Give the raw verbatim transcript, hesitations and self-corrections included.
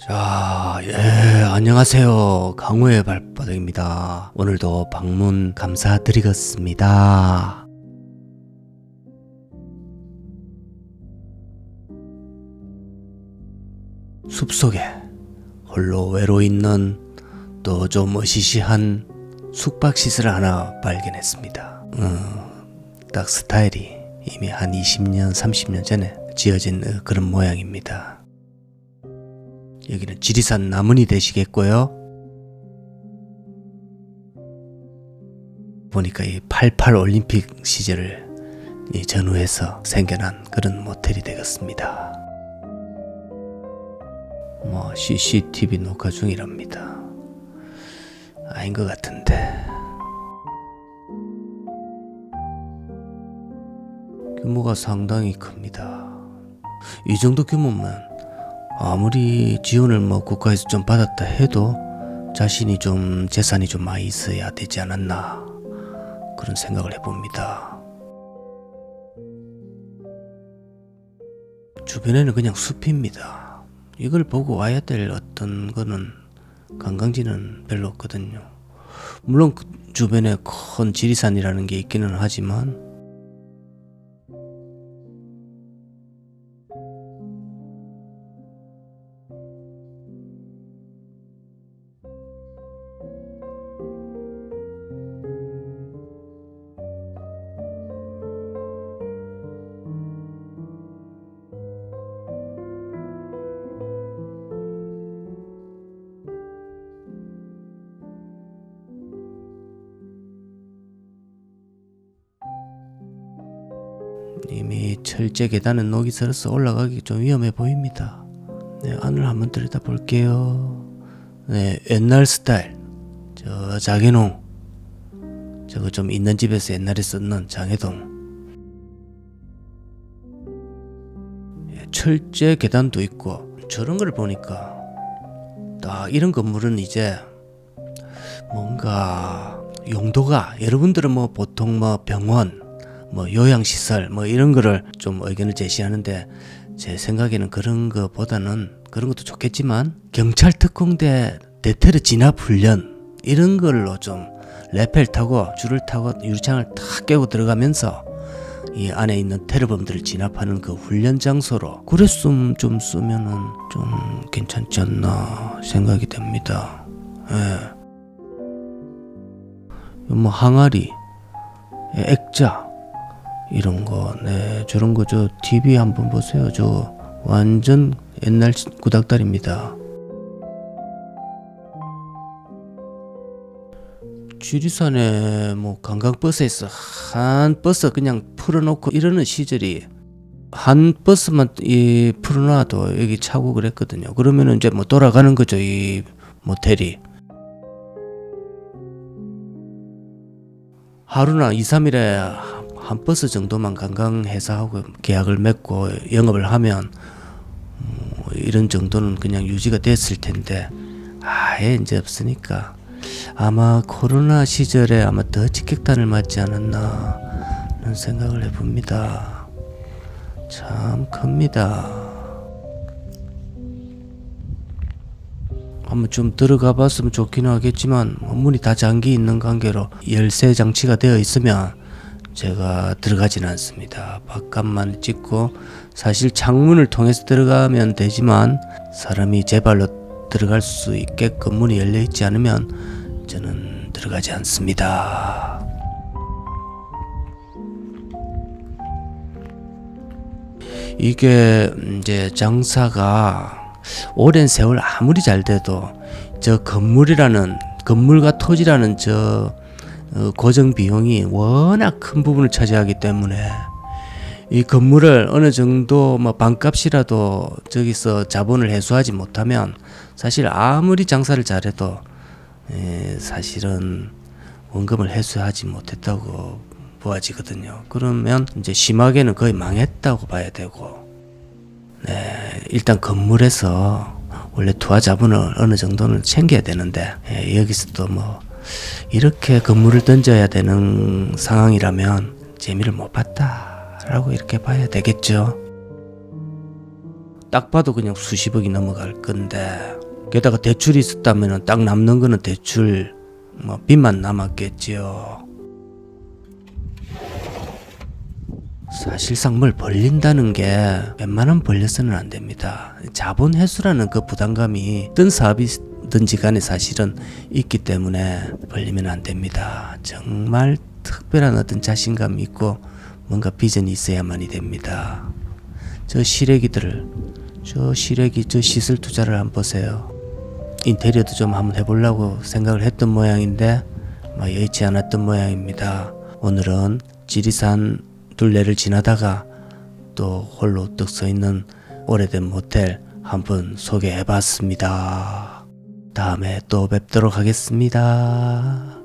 아, 예, 안녕하세요. 강호의 발바닥입니다. 오늘도 방문 감사드리겠습니다. 숲속에 홀로 외로 있는 또 좀 으시시한 숙박시설을 하나 발견했습니다. 어, 딱 스타일이 이미 한 이십 년, 삼십 년 전에 지어진 그런 모양입니다. 여기는 지리산 남은이 되시겠고요. 보니까 이 팔십팔 올림픽 시절을 전후해서 생겨난 그런 모텔이 되겠습니다. 뭐 씨씨티비 녹화 중이랍니다. 아닌 것 같은데. 규모가 상당히 큽니다. 이 정도 규모면 아무리 지원을 뭐 국가에서 좀 받았다 해도 자신이 좀 재산이 좀 많이 있어야 되지 않았나 그런 생각을 해봅니다. 주변에는 그냥 숲입니다. 이걸 보고 와야 될 어떤 거는 관광지는 별로 없거든요. 물론 그 주변에 큰 지리산이라는 게 있기는 하지만 이미 철제 계단은 녹이 슬어서 올라가기 좀 위험해 보입니다. 네, 안을 한번 들여다 볼게요. 네, 옛날 스타일. 저 자개농. 저거 좀 있는 집에서 옛날에 썼는 장해동. 예, 철제 계단도 있고 저런 걸 보니까 딱 이런 건물은 이제 뭔가 용도가 여러분들은 뭐 보통 뭐 병원 뭐 요양시설 뭐 이런 거를 좀 의견을 제시하는데 제 생각에는 그런 거보다는 그런 것도 좋겠지만 경찰 특공대 대테러 진압 훈련 이런 걸로 좀 레펠 타고 줄을 타고 유리창을 탁 깨고 들어가면서 이 안에 있는 테러범들을 진압하는 그 훈련 장소로 그랬음 좀 쓰면은 좀 괜찮지 않나 생각이 됩니다. 예. 뭐 항아리, 액자 이런 거, 네, 저런 거, 저, 티비 한번 보세요. 저, 완전 옛날 구닥다리입니다. 지리산에 뭐 관광버스에서 한 버스 그냥 풀어놓고 이러는 시절이 한 버스만 이 풀어놔도 여기 차고 그랬거든요. 그러면은 이제 뭐 돌아가는 거죠, 이 모텔이. 하루나 이, 삼 일에 한 버스 정도만 관광회사하고 계약을 맺고 영업을 하면 뭐 이런 정도는 그냥 유지가 됐을 텐데 아예 이제 없으니까 아마 코로나 시절에 아마 더 직격탄을 맞지 않았나 하는 생각을 해봅니다. 참 큽니다. 한번 좀 들어가 봤으면 좋기는 하겠지만 문이 다 잠겨 있는 관계로 열쇠 장치가 되어 있으면 제가 들어가지는 않습니다. 바깥만 찍고 사실 창문을 통해서 들어가면 되지만 사람이 제 발로 들어갈 수 있게끔 문이 열려 있지 않으면 저는 들어가지 않습니다. 이게 이제 장사가 오랜 세월 아무리 잘 돼도 저 건물이라는 건물과 토지라는 저 어, 고정 비용이 워낙 큰 부분을 차지하기 때문에 이 건물을 어느 정도 뭐 반값이라도 저기서 자본을 회수하지 못하면 사실 아무리 장사를 잘해도 에, 사실은 원금을 회수하지 못했다고 보아지거든요. 그러면 이제 심하게는 거의 망했다고 봐야 되고, 네, 일단 건물에서 원래 투하 자본을 어느 정도는 챙겨야 되는데 에, 여기서도 뭐 이렇게 건물을 던져야 되는 상황이라면 재미를 못 봤다라고 이렇게 봐야 되겠죠. 딱 봐도 그냥 수십억이 넘어갈 건데 게다가 대출이 있었다면 딱 남는 거는 대출 뭐 빚만 남았겠지요. 사실상 뭘 벌린다는 게 웬만하면 벌려서는 안 됩니다. 자본 회수라는 그 부담감이 어떤 사업이든지 간에 사실은 있기 때문에 벌리면 안 됩니다. 정말 특별한 어떤 자신감이 있고 뭔가 비전이 있어야만이 됩니다. 저 시래기들을 저 시래기 저 시설 투자를 한번 보세요. 인테리어도 좀 한번 해보려고 생각을 했던 모양인데 뭐 여의치 않았던 모양입니다. 오늘은 지리산 둘레를 지나다가 또 홀로 떡 서있는 오래된 모텔 한번 소개해봤습니다. 다음에 또 뵙도록 하겠습니다.